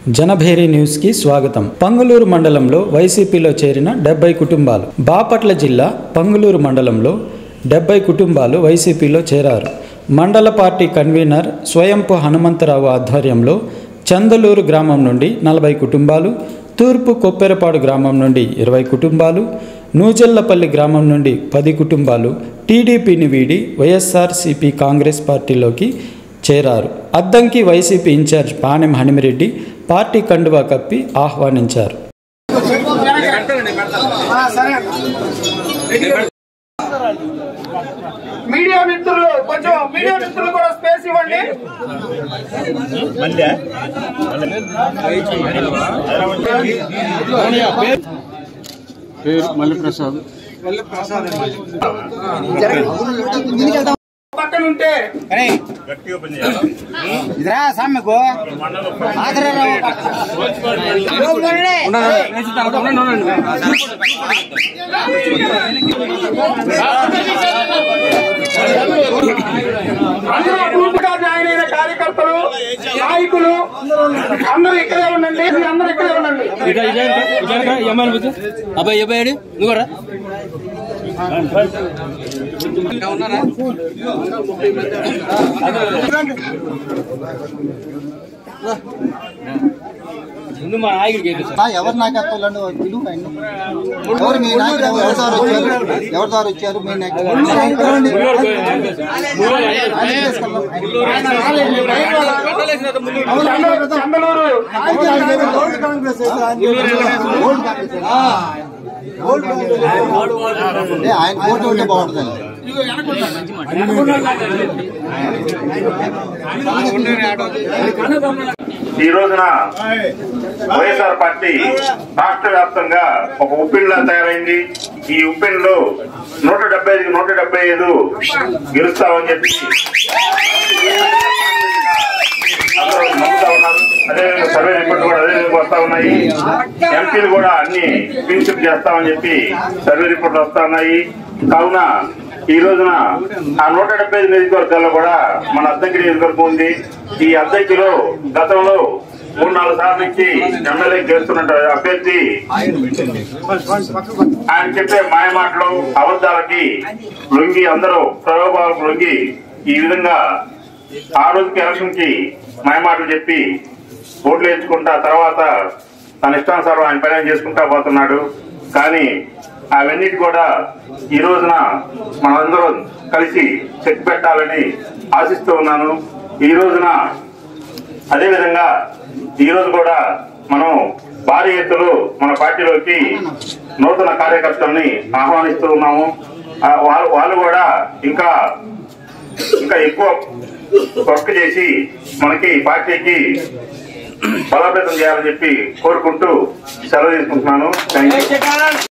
Janabheri news కి స్వాగతం. పంగులూరు మండలంలో వైసీపీలో చేరిన 70 కుటుంబాలు. బాపట్ల జిల్లా పంగులూరు మండలంలో 70 కుటుంబాలు వైసీపీలో చేరారు. మండల పార్టీ కన్వీనర్ స్వయంపు హనుమంతరావు ఆధ్వర్యంలో చందలూరు గ్రామం నుండి 40 కుటుంబాలు, తూర్పు కొప్పెరపాడు గ్రామం నుండి 20 కుటుంబాలు, నూజెల్లపల్లి గ్రామం నుండి 10 కుటుంబాలు టీడీపీని వీడి వైఎస్ఆర్సీపీ కాంగ్రెస్ పార్టీలోకి చేరారు. Addanki YCP in-charge Panem Hanumireddy party కండువా కప్పి ఆహ్వానించారు. మీడియా మిత్రులు కొంచెం మీడియా మిత్రులు కూడా స్పేస్ ఇవ్వండి. మల్లిప్రసాద్ పక్కన ఉంటే జాయిన్ అయిన కార్యకర్తలు, నాయకులు అందరూ ఇక్కడే ఉండండి. అందరూ ఇక్కడే ఉండండి. అబ్బాయి అబ్బాయి నువ్వు కూడా ఉన్నారా? ముందు మా నాయకుడికి ఎవరు నాయకత్వాలు ఎవరు మీ నాయకుడు ఎవరి ద్వారా వచ్చారు మీ ఆయన కోర్టు ఉంటే బాగుంటుంది. ఈ రోజున వైఎస్ఆర్ పార్టీ రాష్ట్ర వ్యాప్తంగా ఒక ఉప్పిన్లా తయారైంది. ఈ ఉప్పిన్లో 175కి 175 గెలుస్తామని చెప్పి అందరూ నమ్ముతా ఉన్నారు. అదేవిధంగా సర్వే రిపోర్ట్ కూడా అదే వస్తా ఉన్నాయి. ఎంపీలు కూడా అన్ని ఫినిషప్ చేస్తామని చెప్పి సర్వే రిపోర్ట్లు వస్తా ఉన్నాయి. కావున ఈ రోజున ఆ 175 నియోజకవర్గాల్లో కూడా మన అద్దంకి నియోజకవర్గం ఉంది. ఈ అద్దంకిలో గతంలో 3-4 సార్లు నుంచి ఎమ్మెల్యే చేస్తున్న అభ్యర్థి ఆయన చెప్పే మాయమాటలు, అబద్ధాలకి లొంగి అందరూ ప్రలోభాలకు లొంగి ఈ విధంగా ఆ రోజుకి ఎలక్షన్ కి మాయమాటలు చెప్పి ఓట్లు వేయించుకుంటా తర్వాత తన ఇష్టానుసారం ఆయన పని చేసుకుంటా పోతున్నాడు. కానీ అవన్నిటి కూడా ఈ రోజున మనందరం కలిసి చెక్ పెట్టాలని ఆశిస్తూ ఉన్నాను. ఈ రోజున అదేవిధంగా ఈ రోజు కూడా మనం భారీ ఎత్తులో మన పార్టీలోకి నూతన కార్యకర్తల్ని ఆహ్వానిస్తూ ఉన్నాము. వాళ్ళు కూడా ఇంకా ఎక్కువ వర్క్ చేసి మనకి పార్టీకి బలోపేతం చేయాలని చెప్పి కోరుకుంటూ సెలవు తీసుకుంటున్నాను. Thank you.